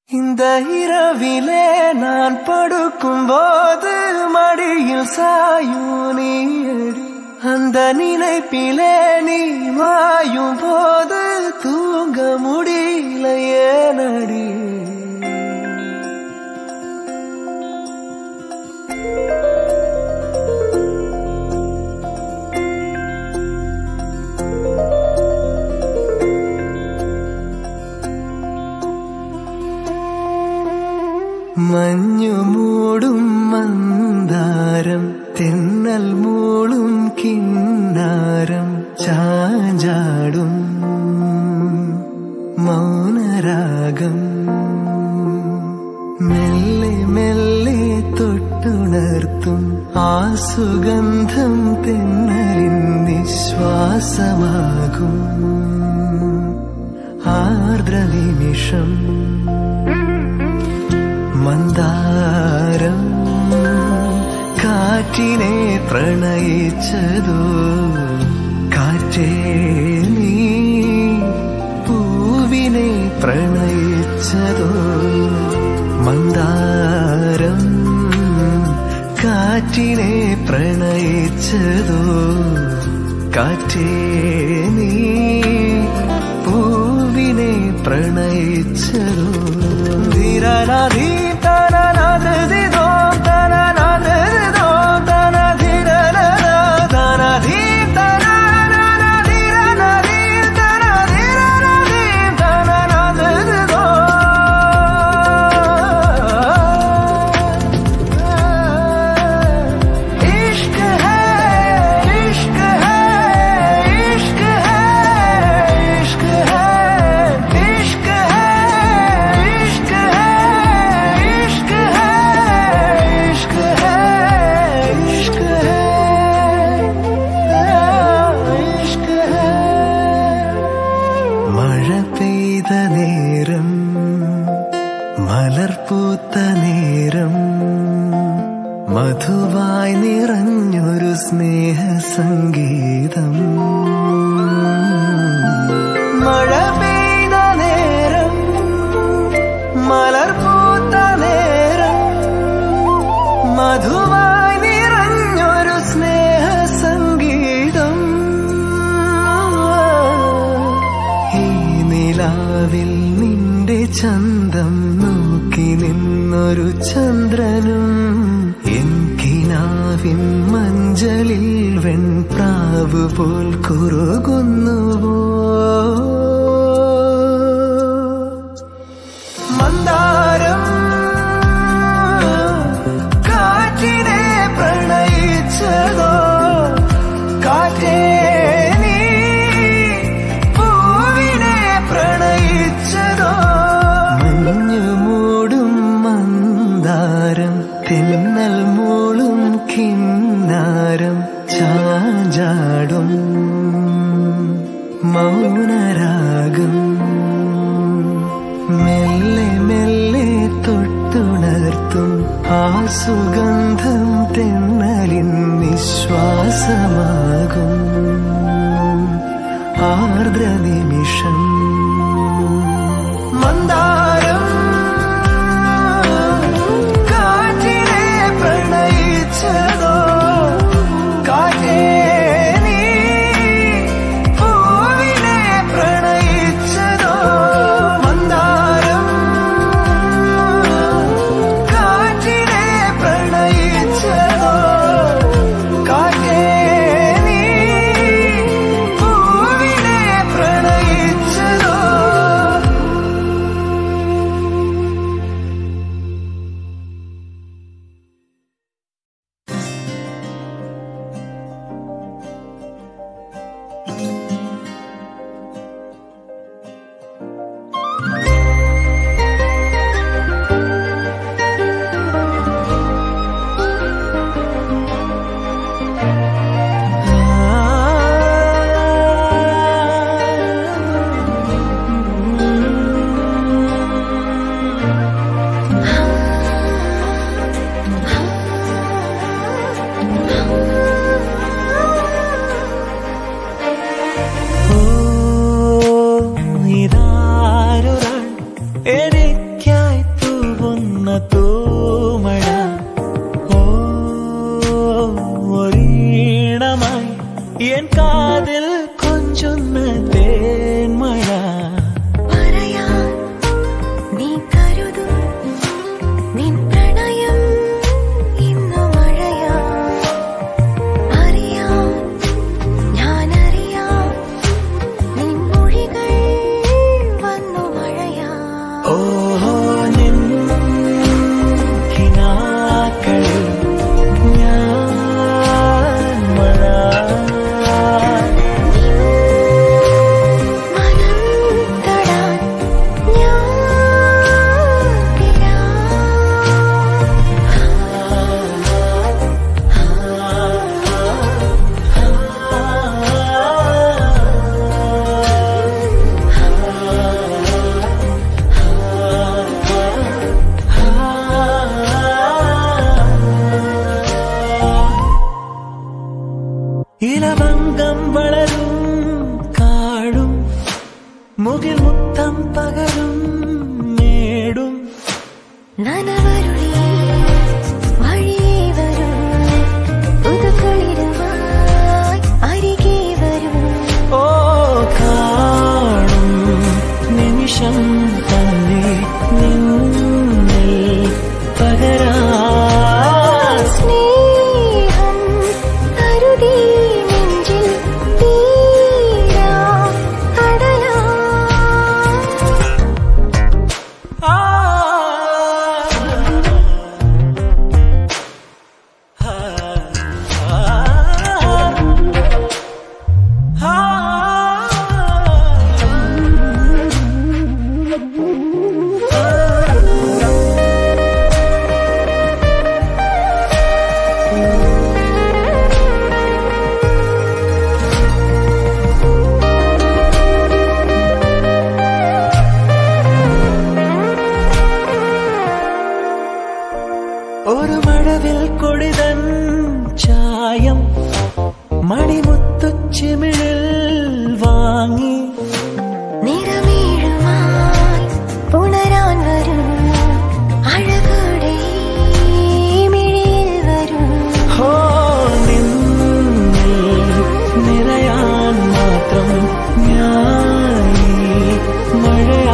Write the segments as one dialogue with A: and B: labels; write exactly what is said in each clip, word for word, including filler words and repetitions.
A: இந்த இரவிலே நான் படுக்கும் போது மடியில் சாயும் நீயடி, அந்த நினைப்பிலே நீ மாயும் போது தூங்க முடியல ஏனடி. മഞ്ഞു മൂടും മന്ദാരം തെന്നൽ മൂളും കിന്നാരം ചാഞ്ചാടും മൗനരാഗം മെല്ലെ മെല്ലെ തൊട്ടുണർത്തും ആ സുഗന്ധം തെന്നലിൻ നിശ്വാസമാകും ആർദ്ര നിമിഷം മന്ദാരം കാറ്റിനെ പ്രണയിച്ചതോ, കാറ്റേ നീ പൂവിനെ പ്രണയിച്ചതോ. മന്ദാരം കാറ്റിനെ പ്രണയിച്ചതോ, കാറ്റേ നീ പൂവിനെ പ്രണയിച്ചതോ. ധീരനാധീ മലർപൂത്ത നേരം മധുവായി നിറഞ്ഞൊരു സ്നേഹസംഗീതം. മഴ പെയ്ത നേരം മലർപൂത്ത നേരം മധുവായി നിറഞ്ഞൊരു സ്നേഹസംഗീതം. ഈ നിലാവിൽ നിന്റെ ചന്തം നോക്കി നിന്നൊരു ചന്ദ്രനും എൻകിനാവിൻ മഞ്ചലിൽ വെൺപ്രാവ് പോൽ കുറുകുന്നുവോ. മന്ദാരം കാറ്റിനെ പ്രണയിച്ചതോ, കാറ്റേ നീ പൂവിനെ പ്രണയിച്ചതോ. മഞ്ഞു മൂടും മന്ദാരം തെന്നൽ മൂളും കിന്നാരം ചാഞ്ചാടും മൗനരാഗം മെല്ലെ മെല്ലെ തൊട്ടുണർത്തും ആ സുഗന്ധം തെന്നലിൻ നിശ്വാസമാകും ആർദ്ര നിമിഷം. മന്ദാരം കാറ്റിനെ പ്രണയിച്ചതോ, കാറ്റേ നീ പൂവിനെ പ്രണയിച്ചതോ. മന്ദാരം കാറ്റിനെ പ്രണയിച്ചതോ, കാറ്റേ നീ പൂവിനെ പ്രണയിച്ചതോ. சொன்ன தூமழா ஓ ஒரீணமாய் என் காதில் கொஞ்சொன்ன தேன்மழா ഇലവങ്കം വളരും കാടും മുകിൽ മുത്തം പകരും മേടും നനവരുളി വഴിയേ വരും പുതുക്കുളിരുമായി അരികെ വരും ഓ കാണും നിമിഷം തന്നെ നിന്നിൽ പകരാ ഒരു മഴവിൽ കൊടിതൻ ചായം മണിമുത്തുച്ചിമിഴിൽ വാങ്ങി നിറമേഴുമായി പുണരാൻ വരും അഴകോടെ മിഴിയിൽ വരും ഹോ നിന്നിൽ നിറയാൻ മാത്രം ഞാൻ മഴയാ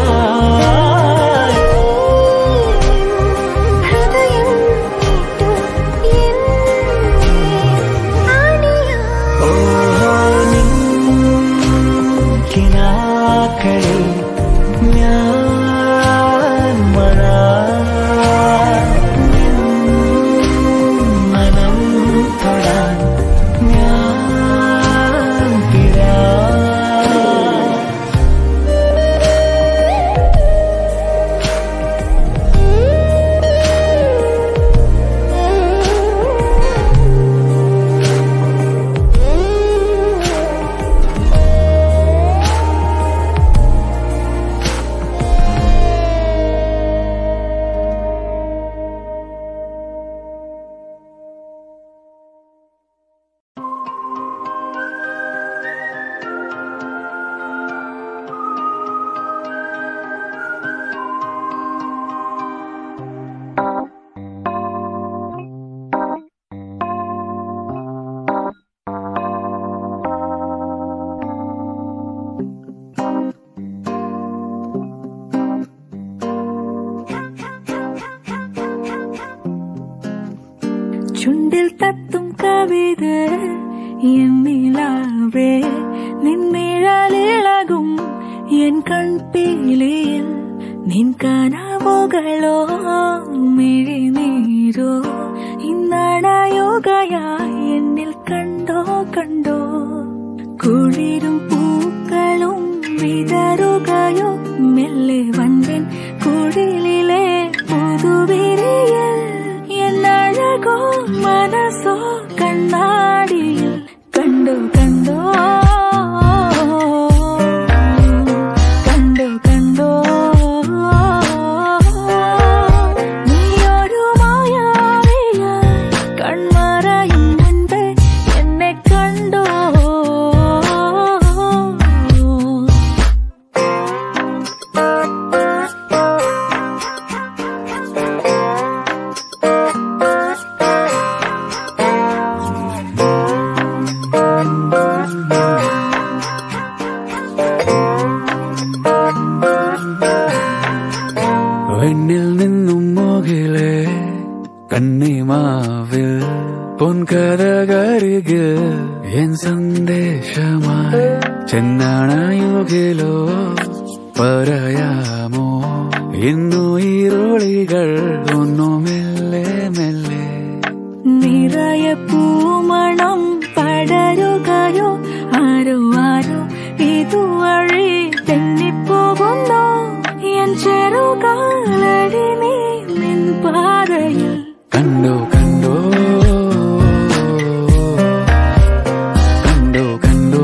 A: ചുണ്ടിൽ തത്തും കവിത എന്നിലാവേ നിൻമിഴലിളകും എൻ കൺപീലിയിൽ നിൻ കനവുകളോ മിഴിനീരോ ഇന്നടയുകയായി എന്നിൽ കണ്ടോ കണ്ടോ കുളിരും പൂക്കളും വിതറുകയോ മെല്ലെ വന്നിൻ കുടിലിലെ പുതുവിരിയൽ എന്നഴകോ മനസ്സോ കണ്ണാടിയിൽ കണ്ടു കണ്ടോ കണ്ടു കണ്ടോ നീയൊരു മായാവിയായി കൺമറയും മുൻപേ എന്നെ കണ്ടോ
B: വെണ്ണിൽ നിന്നും മുകിലേ കന്നിമാവിൽ പൊൻകഥകരികിൽ എൻ സന്ദേശമായി ചെന്നാണയുകിലോ പറയാമോ ഇന്നു ഈരുളികൾ ഒന്നു മെല്ലെ മെല്ലെ
A: നിറയെ പൂമണം പടരുകയോ ആരോ ആരോ ഇതുവഴി തെന്നിപ്പോകുന്നു എൻ ചെറുകാലടി നീ നിൻ പാതയിൽ
B: കണ്ടോ കണ്ടോ കണ്ടോ കണ്ടോ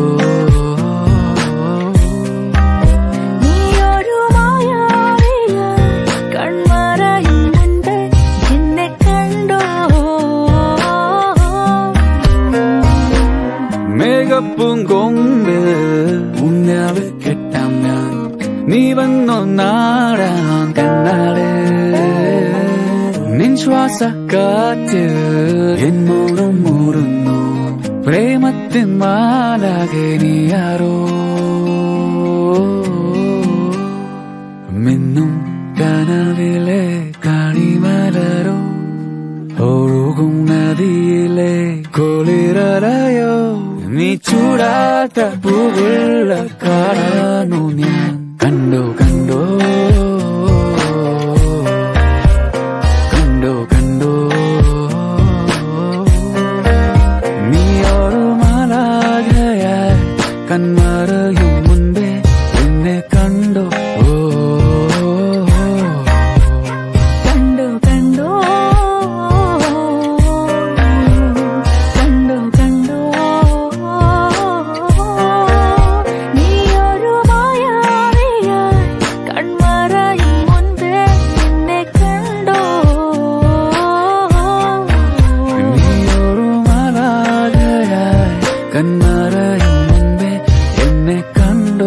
A: നീയൊരു മായാവിയ കൺമറയും മുൻപേ എന്നെ കണ്ടോ
B: മേഘപ്പൂങ്കൊമ്പിൽ ഉന്നാവ് കെട്ടാം ഞാൻ നീ വന്നോ നാടാൻ കണ്ണാട് നിൻ ശ്വാസക്കാറ്റിൽ എൻ മൂടും മൂടുന്നു പ്രേമത്തിൻ മാലാകെ നീയാരോ മിന്നും കനവിലെ കാണിമലരോ ഒഴുകും നദിയിലെ കുളിരലയോ നീ ചൂടാത്ത പൂവുള്ള കാണാനു ഞാൻ കണ്ടോ കണ്ടോ കണ്ടോ കണ്ടോ നീ ഒരു മാലാഖയായി കൺമറയും മുൻപേ എന്നെ കണ്ടോ കന്മറയും മുൻപേ എന്നെ കണ്ടോ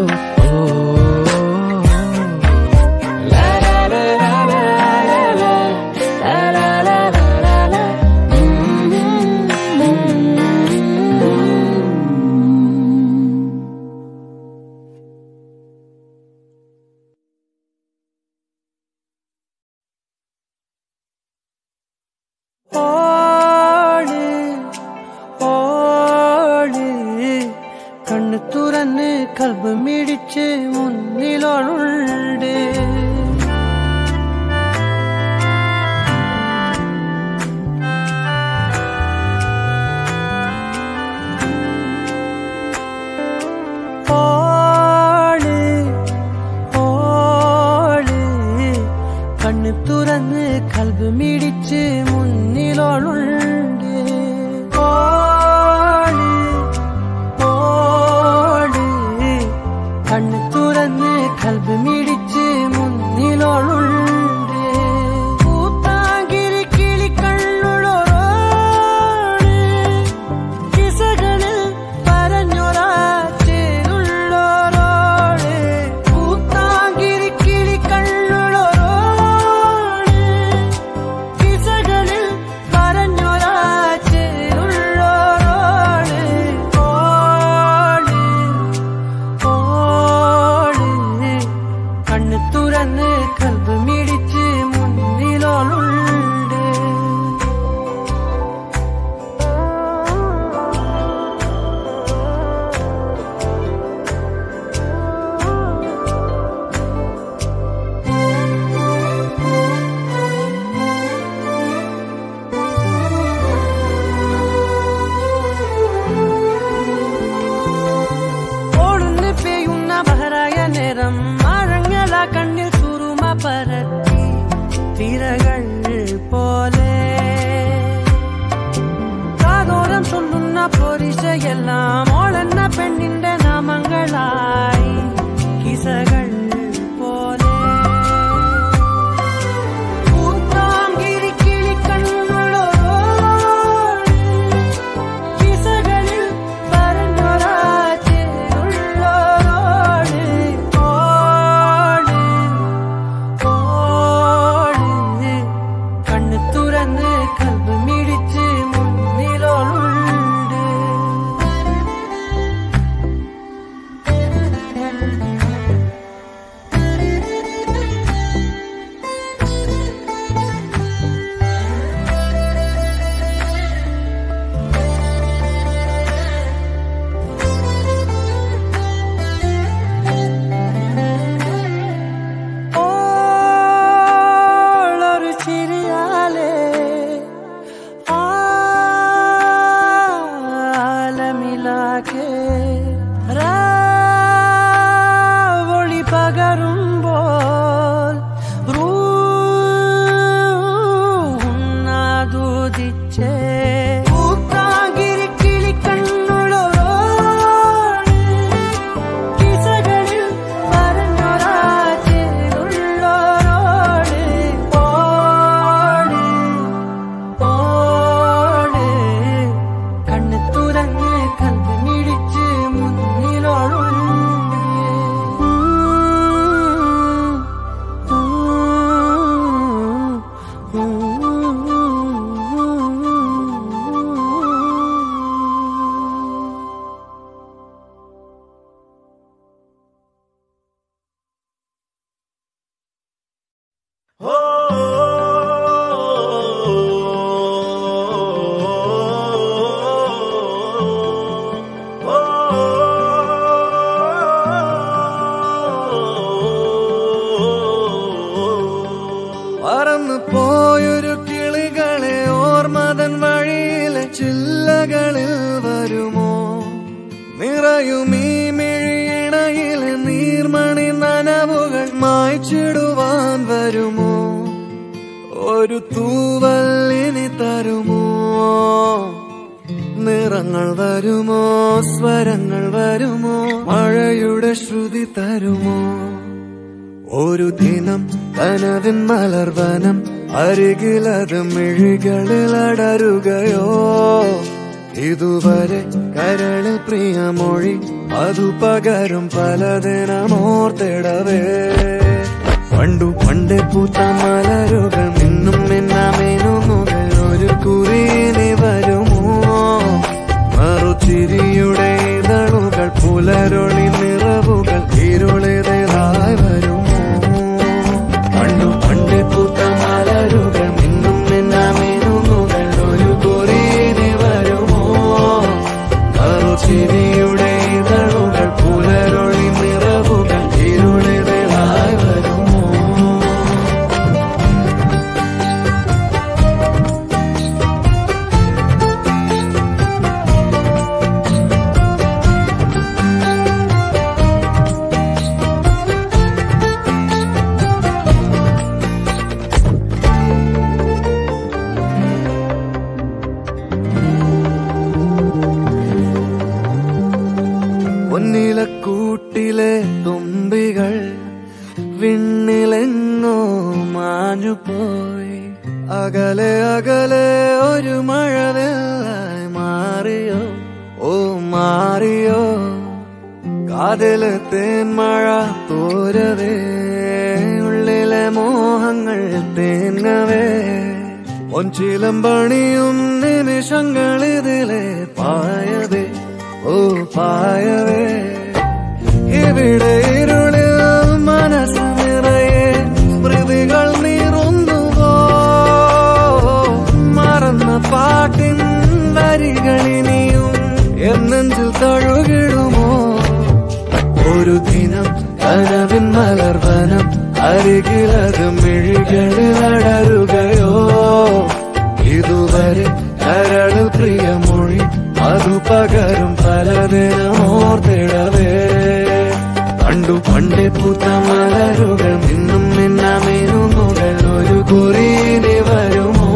C: കണ്ണു തുറന്ന് കൽബ് മിടിച്ച് മുന്നിലോളുണ്ട് ഓള് ഓള് കണ്ണു തുറന്ന് കൽബ് മിടിച്ച് മുന്നിലോളുണ്ട് കണ്ണു തുറന്ന് കൽബ് മിടിച്ച് മുന്നിലോളുണ്ട് പൂത്താങ്കിരി കിളി കണ്ണുള്ളോരോട് കിസകളിൽ പറഞ്ഞൊരാ ചേരുള്ളോരോട് പൂത്താങ്കിരി കിളി കണ്ണുള്ളോരോട് കിസകളിൽ പറഞ്ഞൊരാ ചേരുള്ളോരോട് ഓള്
D: പറന്നു പോയൊരു കിളികളെ ഓർമ്മതൻ വഴിയിലെ ചില്ലകളിൽ വരുമോ? നിറയും ഈ മിഴിയിണയിലെ നീർമണി നനവുകൾ മായ്ച്ചിടുവാൻ വരുമോ? ഒരു തൂവല്ലിനി തരുമോ? നിറങ്ങൾ വരുമോ? സ്വരങ്ങൾ വരുമോ? മഴയുടെ ശ്രുതി തരുമോ? ഒരു ദിനം കനവിൻ മലർവനം അരികിലത് മിഴികളിൽ അടരുകയോ? ഇതുവരെ കരളിൽ പ്രിയമൊഴി അതു പകരും പലതിനമോർത്തിടവേ. പണ്ടു പണ്ടേ പൂത്ത മലരുകൾ നിന്നും മിന്നാമേനുകൾ ഒരു കുറിയിനി വരുമോ? മറുചിരിയുടെ ഇതളുകൾ പുലരൊളി നിറവുകൾ ഇരുളിതായി വരുമോ? പണ്ടു പണ്ടേ പൂത്ത മലരുകൾ നിന്നും മിന്നാമേനുകൾ ഒരു കുറിയിനി വരുമോ? മറുചിരിയുടെ ഇതളുകൾ പുലരൊളി നിറവുകൾ ഇരുളിതായി വരുമോ? പൊന്നിലക്കൂട്ടിലെ തുമ്പികൾ വിണ്ണിലെങ്ങോ മാഞ്ഞുപോയി. അകലെ അകലെ ഒരു മഴവെള്ളായി മാറിയോ? ഓ മാറിയോ? കാതിലെ തേന്മഴ തോരവേ, ഉള്ളിലെ മോഹങ്ങൾ തേങ്ങവേ. ഒഞ്ചിലം പണിയും നിമിഷങ്ങളിതിലെ പായവേ, ഓ പായവേ. ഇവിടെ ഇരുളിൽ മനസ്സ് നിറയെ സ്മൃതികൾ നീറുന്നുവോ? മറന്ന പാട്ടിൻ വരികളിനിയും എന്നെഞ്ചിൽ തഴുകിടുമോ? ഒരു ദിനം കനവിൻ മലർവനം അരികിലത് മിഴികളിൽ അടരുകയോ? ഇതുവരെ കരളിൽ പ്രിയമൊഴി അതു പകരും പലതിനമോർത്തിടവേ. പണ്ടു പണ്ടേ പൂത്ത മലരുകൾ നിന്നും മിന്നാമേനുകൾ ഒരു കുറിയിനി വരുമോ?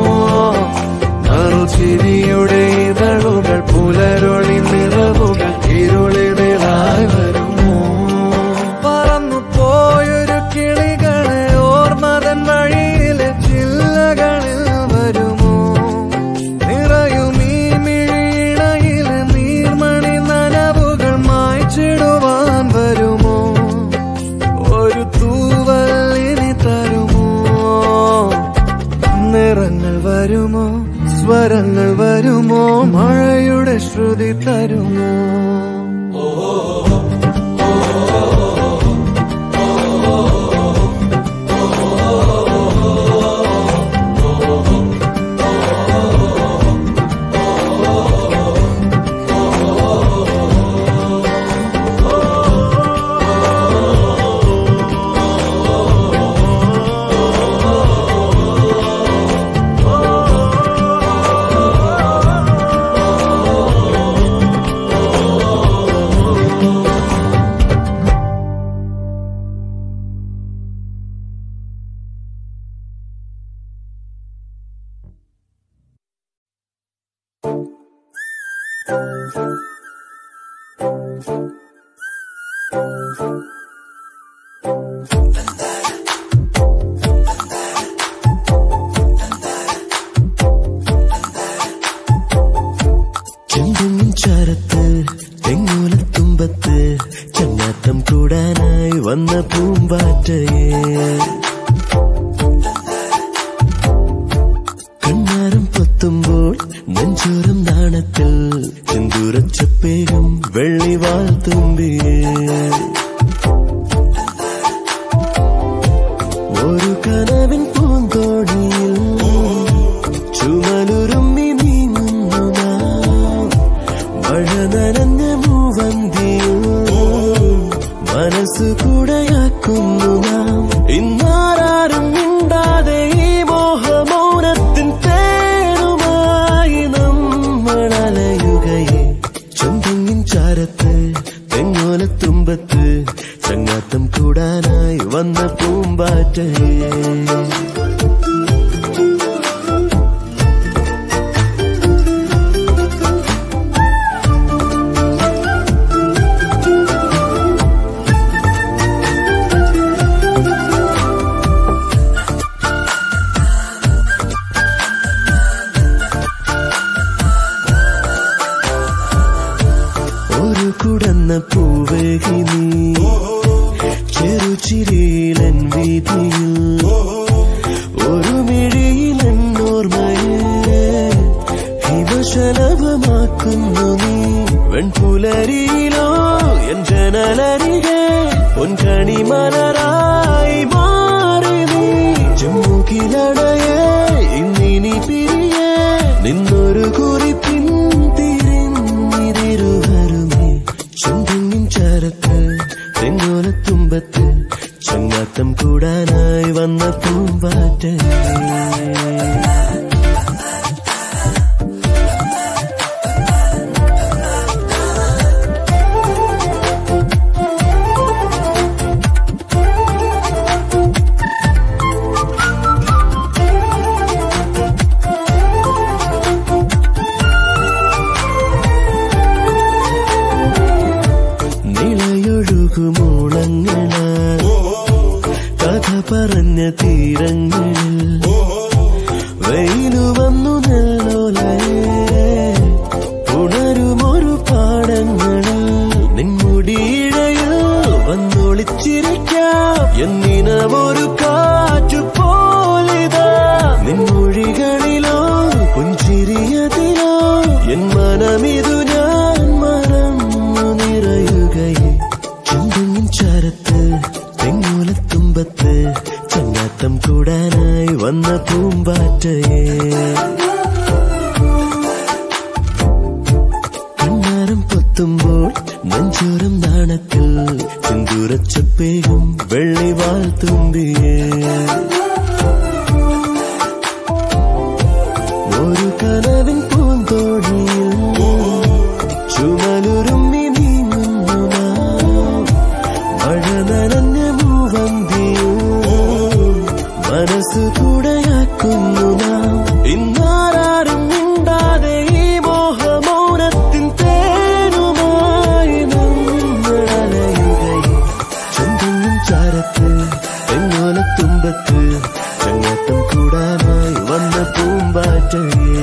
D: മറുചിരിയുടെ ഇതളുകൾ പുലരൊളി നിറവുകൾ ഇരുളിതായി വരുമോ? പറന്നു പോയൊരു കിളികളെ ഓർമ്മതൻ വഴിയിലെ ചില്ലകളിൽ വരുമോ? നിറയും ഈ മിഴിയിണയിലെ നീർമണി നനവുകൾ മായ്ച്ചിടുവാൻ വരുമോ? ഒരു തൂവല്ലിനി തരുമോ? നിറങ്ങൾ വരുമോ? സ്വരങ്ങൾ വരുമോ? മഴയുടെ ശ്രുതി തരുമോ?
E: ചെന്തെങ്ങിൻ ചാരത്ത് തെങ്ങോലത്തുമ്പത്ത് ചങ്ങാത്തം കൂടാനായി വന്ന പൂമ്പാറ്റയെ കണ്ണാരം പൊത്തുമ്പോൾ നെഞ്ചോരം നാണത്തിൽ ചെന്തൂരച്ചപ്പേരും വെള്ളിവാൾ തുമ്പിയേ പൂവേകി നീ ചെറുചിരിയിലൻ വീതിയിൽ ഒരു മിഴിയിലൻ ഓർമ്മയെ ഹിമശലഭമാക്കുന്നു നീ വെൺപുലരിയിലോ എൻ ജനലരികെ പൊൻകണി മലരായി മാറി നീ ചെമ്മുകിലടയെ ഇന്നിനി പിരിയെ നിന്നൊരു കുറിപ്പിൻ തിരിഞ്ഞിരുവരുമേ ചെന്തെങ്ങിൻ ചാരത്ത് തെങ്ങോലത്തുമ്പത്ത് ചങ്ങാത്തം കൂടാനായി വന്ന പൂമ്പാറ്റ മൂളങ്ങളാൽ കഥ പറഞ്ഞ തീരങ്ങളിൽ വെയിലു വന്നു നെല്ലോലയെ ഉണരുമൊരു പാടങ്ങളിൽ നിൻമുടിയിഴയിൽ വന്നൊളിച്ചിരിക്കാം എന്നിനവൊരു കാറ്റു പോലിതാ നിൻമൊഴികളിലോ പുഞ്ചിരിയതിലോ എൻ മനമിതു ഞാൻ മറന്നു നിറയുകയെ ചെന്തെങ്ങിൻ ചാരത്ത് തെങ്ങോലത്തുമ്പത്ത് ചങ്ങാത്തം കൂടാനായി വന്ന പൂമ്പാറ്റയെ കണ്ണാരം പൊത്തുമ്പോൾ നെഞ്ചോരം നാണത്തിൽ ചെന്തൂരച്ചപ്പേകും വെള്ളിവാൾ തുമ്പിയെ ഒരു കനവിൻ പൂന്തോടിയിൽ ചുമലുരുമ്മി നീങ്ങുന്നു മഴ നനഞ്ഞ മൂവന്തിയോ മനസ്സു കൂടെയാക്കുന്നു നാം ഇന്നാരും മിണ്ടാതെ ഈ മോഹമൗനത്തിൻ തേനുമായി നമ്മളലയുകയെ ചെന്തെങ്ങിൻ ചാരത്ത് തെങ്ങോലത്തുമ്പത്ത് ചങ്ങാത്തം കൂടാനായി വന്ന പൂമ്പാറ്റയെ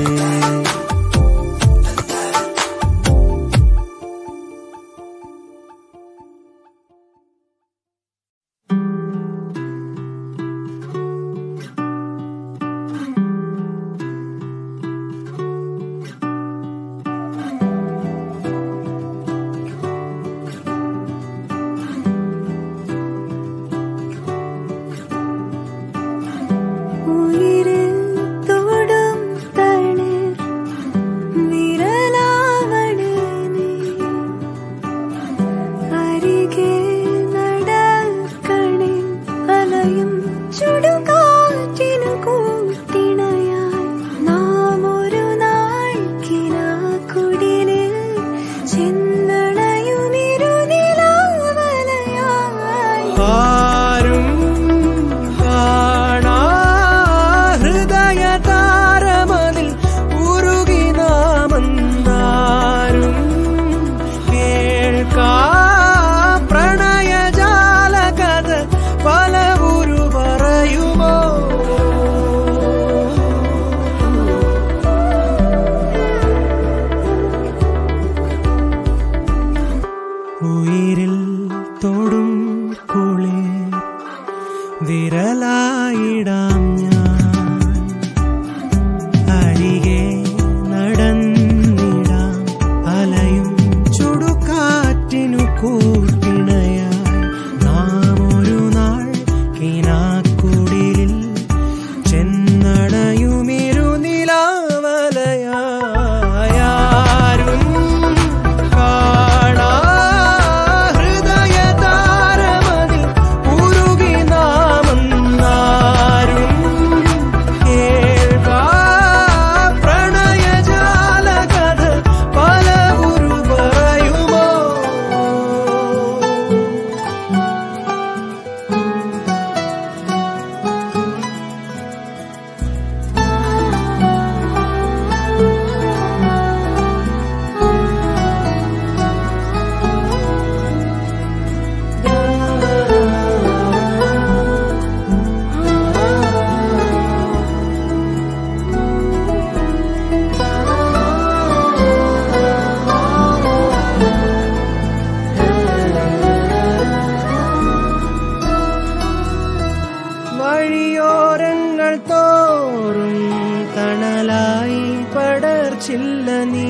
C: കൂടെയില്ല നീ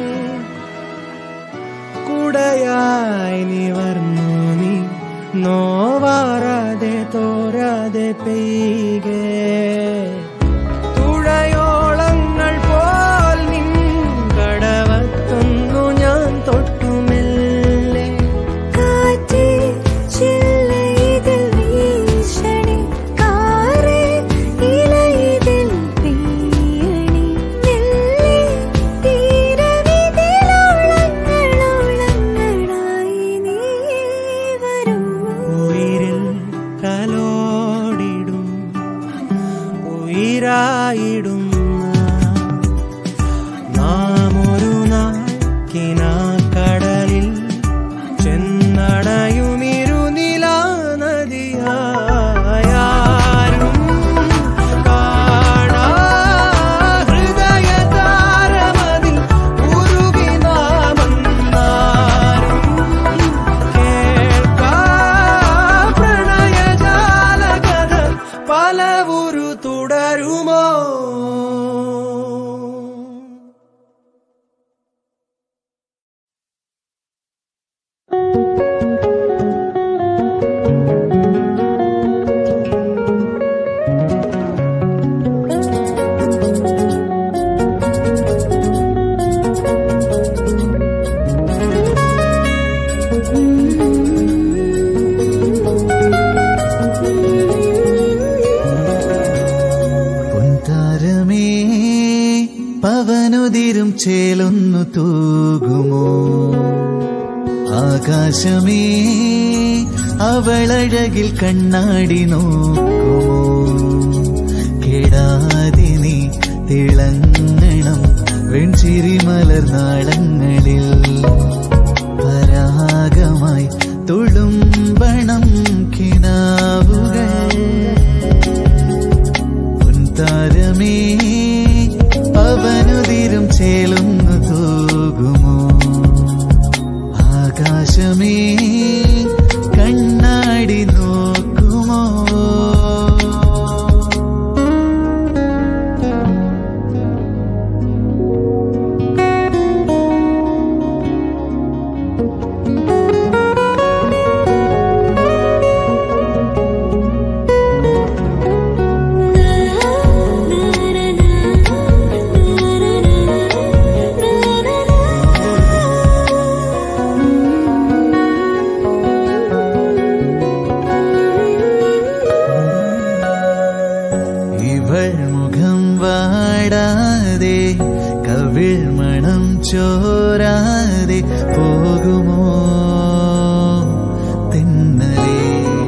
C: കൂടെയായി നീ വർന്നു നീ നോവാറാതെ തോരാതെ പെയ്കെ തുഴയോളങ്ങൾ പോൽ നിൻ കടവത്തൊന്നു ഞാൻ തൊട്ടുമെല്ലെ
A: കാറ്റ് ചില്ലയിതിൽ വീശണി കാറ് ഇലയിതിൽ പെയ്യണി നെല്ലി തീരവിതിലോളങ്ങളോളങ്ങളായി നീ വരൂ
C: ഉയിരിൽ കലോടിടും ഉയിരായിടും നാം ഒരു നാക്കിനാക്കടലിൽ ചെന്നടയുമിരുനിലാ നദിയായാരും കാണാ ഹൃദയതാരമതിൽ ഉരുകി നാമെന്നാരും കേൾക്കാ പ്രണയജാലകഥ പലവുരു തുടരുമോ
F: പൊൻതാരമേ പവനുതിരും ചേലൊന്നു തൂകുമോ ആകാശമേ അവളഴകിൽ കണ്ണാടി നോക്കുമോ കേടാതെ നീ തിളങ്ങണം വെൺചിരി മലർനാളങ്ങളിൽ പരാഗമായി തുളുമ്പണം കിനാവുകൾ പൊൻതാരമേ പവനുതിരും ചേലൊന്നു തൂകുമോ ആകാശമേ കണ്ണാടി നോക്കുമോ ഇവൾ മുഖം വാടാതെ കവിൾ മണം ചോരാതെ പോകുമോ തിന്നലേ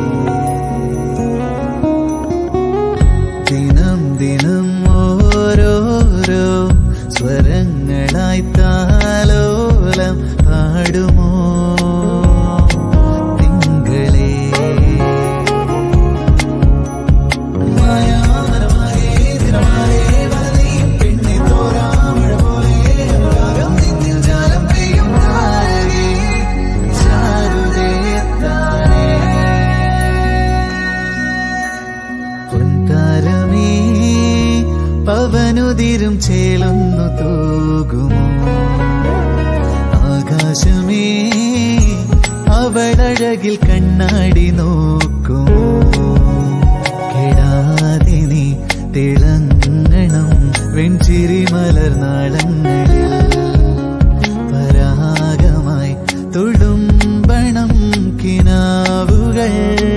F: ദിനം ദിനം ഓരോരോ സ്വരങ്ങളായി താലോലം പാടുമോ തിങ്കളേ പൊൻതാരമേ പവനുതിരും ചേലൊന്നു തൂകുമോ ആകാശമേ അവളഴകിൽ കണ്ണാടി നോക്കുമോ കേടാതെ നീ തിളങ്ങണം വെൺചിരി മലർനാളങ്ങളിൽ പരാഗമായി തുളുമ്പണം കിനാവുകൾ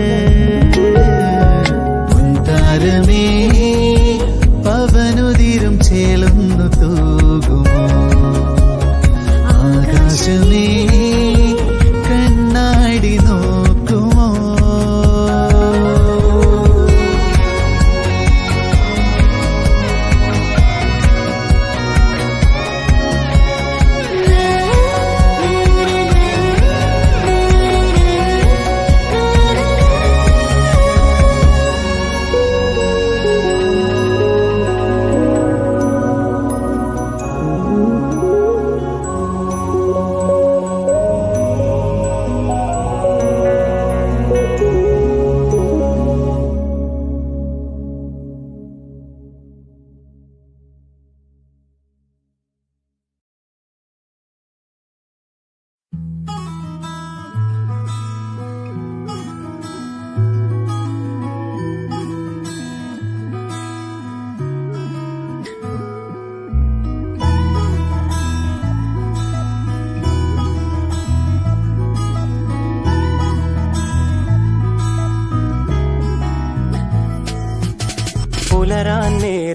F: പൊൻതാരമേ പവനുതിരും ചേലൊന്നു തൂകുമോ ആകാശമേ കണ്ണാടി നോക്കുമോ
A: la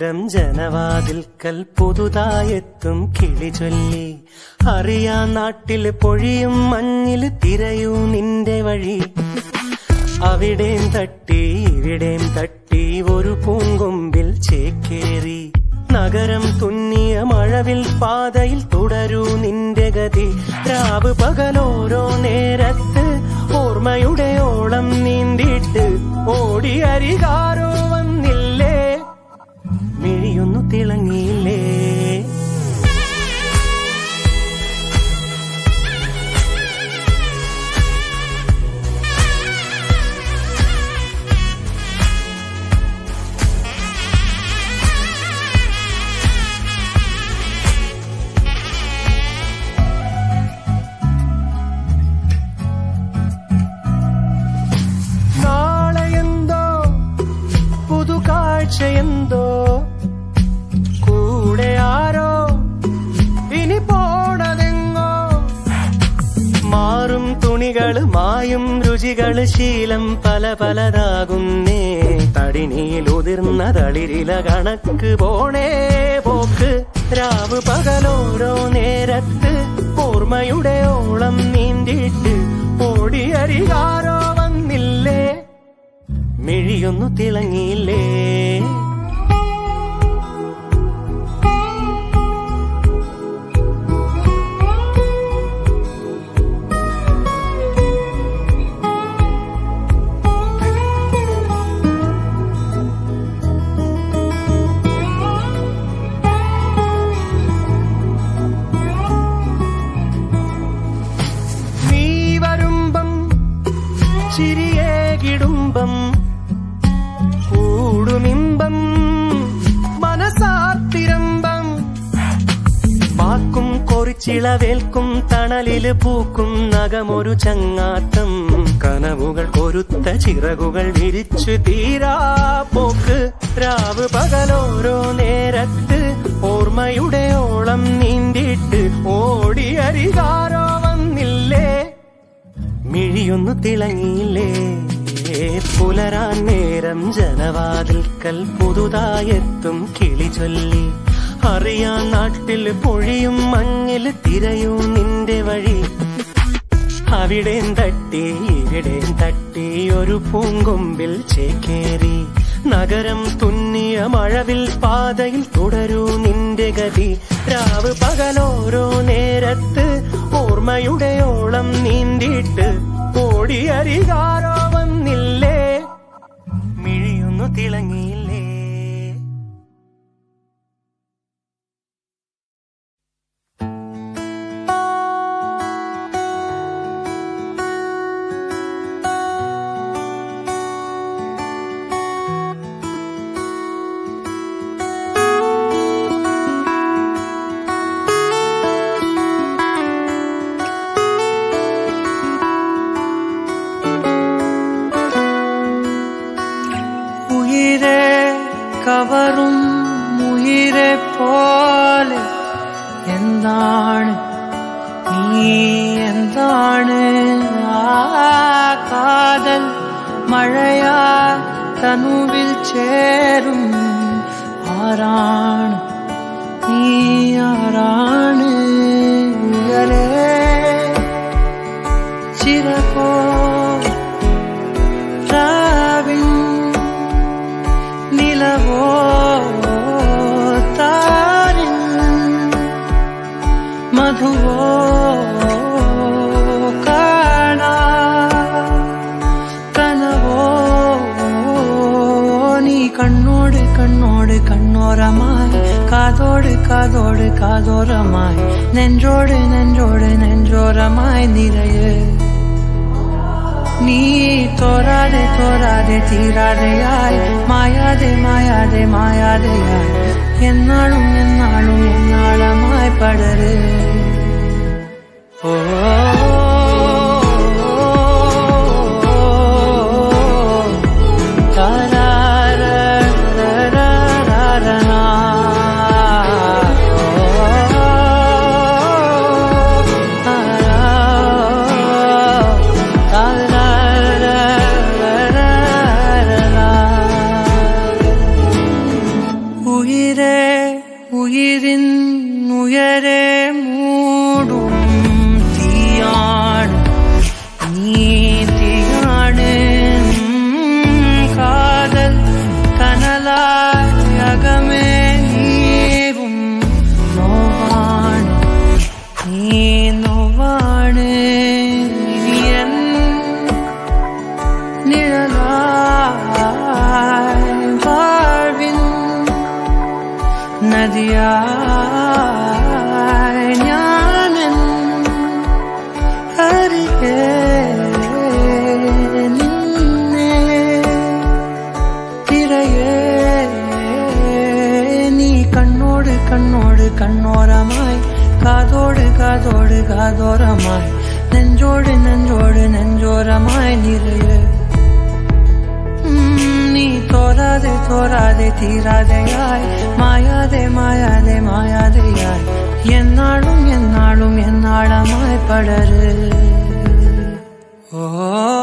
C: നേരം ജനവാതിൽക്കൽ പുതുതായെത്തും കിളി ചൊല്ലി അറിയാ നാട്ടിൽ പൊഴിയും മഞ്ഞിൽ തിരയൂ നിന്റെ വഴി. അവിടേം തട്ടി ഇവിടേം തട്ടി ഒരു പൂങ്കൊമ്പിൽ ചേക്കേറി നഗരം തുന്നിയ മഴവിൽ പാതയിൽ തുടരൂ നിന്റെ ഗതി. രാവ് പകലോരോ നേരത്ത് ഓർമ്മയുടെ ഓളം നീന്തിയിട്ട് ഓടി അരികാരോ വന്നില്ലേ, മിഴിയൊന്നു തിളങ്ങിയില്ലേ. എന്തോ കൂടെ ആരോ ഇനി പോണതെങ്ങോ. മാറും തുണികള് മായും രുചികള് ശീലം പല പലതാകുന്നേ. തടിനിയിൽ ഉതിർന്ന തളിരില കണക്ക് പോണേ പോക്ക്. രാവ് പകലോരോ നേരത്ത് ഓർമ്മയുടെ ഓളം നീന്തിയിട്ട് ഓടിയരികാരോ വന്നില്ലേ, മിഴിയൊന്നു തിളങ്ങിയില്ലേ. നീ വരുമ്പം ചിരിയേകിടുമ്പം കൂടുമിമ്പം മനസാത്തിരമ്പം. പാക്കും കൊറിച്ചിളവേൽക്കും തണലില് പൂക്കും നഖമൊരു ചങ്ങാത്തം. കനവുകൾ കൊരുത്ത ചിറകുകൾ വിരിച്ചു തീരാ പോക്ക്. രാവ് പകലോരോ നേരത്ത് ഓർമ്മയുടെ ഓളം നീന്തിയിട്ട് ഓടി അരികാരോ വന്നില്ലേ, മിഴിയൊന്നു തിളങ്ങിയില്ലേ. പുലരാൻ നേരം ജനവാതിൽക്കൽ പുതുതായെത്തും കിളി ചൊല്ലി അറിയാ നാട്ടിൽ പൊഴിയും മഞ്ഞിൽ തിരയൂ നിന്റെ വഴി. അവിടേം തട്ടി ഇവിടേം തട്ടി ഒരു പൂങ്കൊമ്പിൽ ചേക്കേറി നഗരം തുന്നിയ മഴവിൽ പാതയിൽ തുടരൂ നിന്റെ ഗതി. രാവ് പകലോരോ നേരത്ത് ഓർമ്മയുടെ ഓളം നീന്തിയിട്ട് ഓടി അരികാരോ വന്നില്ലേ, മിഴിയൊന്നു തിളങ്ങിയില്ലേ.
G: കവറും ഉയിരെ പോലെ എന്താണ് നീ, എന്താണ് ആ കാതൽ മഴയാ തനുവിൽ ചേരും. ആരാണ് നീ, ആരാണ് ഉയരെ ചിരകോ രാവിൻ നിലവോ താരിൻ മധുവോ കാണാ കനവോ. നീ കണ്ണോട് കണ്ണോട് കണ്ണോരമായി കാതോട് കാതോട് കാതോരമായി നെഞ്ചോട് നെഞ്ചോട് നെഞ്ചോരമായി നിറയെ. നീ തോരാതെ തോരാതെ തീരാതെയായി മായാതെ മായാതെ മായാതെയായി എന്നാളും എന്നാളും എന്നാളമായി പടര്. ഓ உயிரே உயிரின் உயரே மூடும் தீயாடு நீ தீயாடு காதல் கனலாய் அகமே நீரும் நோவாடு நீ நோவாடு என் நிழலாய் வாழ்வின் நதியாய் ஞானன் அருகே நின்னே திரையே நீ கண்ணோடு கண்ணோடு கண்ணோரமாய் காதோடு காதோடு காதோரமாய் நெஞ்சோடு நெஞ்சோடு நெஞ்சோரமாய் நிறைய நீ தோராதே தோராதே தீராதையாய் மாயாதே மாயாதே மாயாதையாய் என்னாலும் என்னாலும் என்னாளமாய் படரு ஓ